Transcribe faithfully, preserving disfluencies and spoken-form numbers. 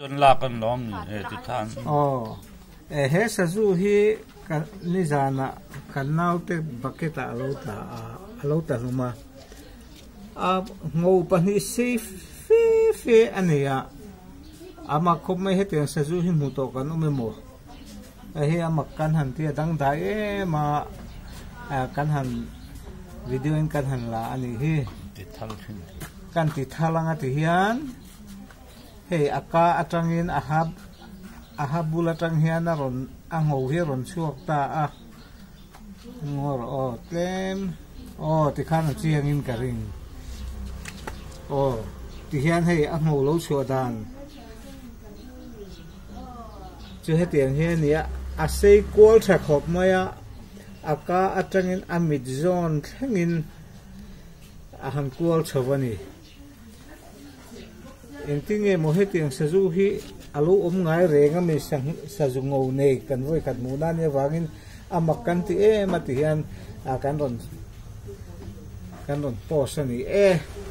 tuần la kan long ni ti than oh e he sa zu hi kan ni zana kan nau te bucket a lo ta a lo ta luma a ngo pa ni safe fe fe ania ama khop mai he te sa zu hi mu to kan ume mo a he ama kan han ti dang dai e ma kan han video in kan han la ani hi ti thal thin kan ti thalanga ti hian hei aka atangin ahab ahabula tang hian ron ango hi ron chuak ta a ngor o tlem o ti khan chiang in ka ring o ti hian hei ango lo chu dan chu he tiang hian nia a sei kwal tha khop maya aka atangin amit zone thangin a han kwal chawani entinge mo he tiang sa zu hi alu om ngai renga mi sang sa zu ngau nei kan voi khat mu na ne wangin amak kan ti e ma ti hian a kan ron kan ron pos ani e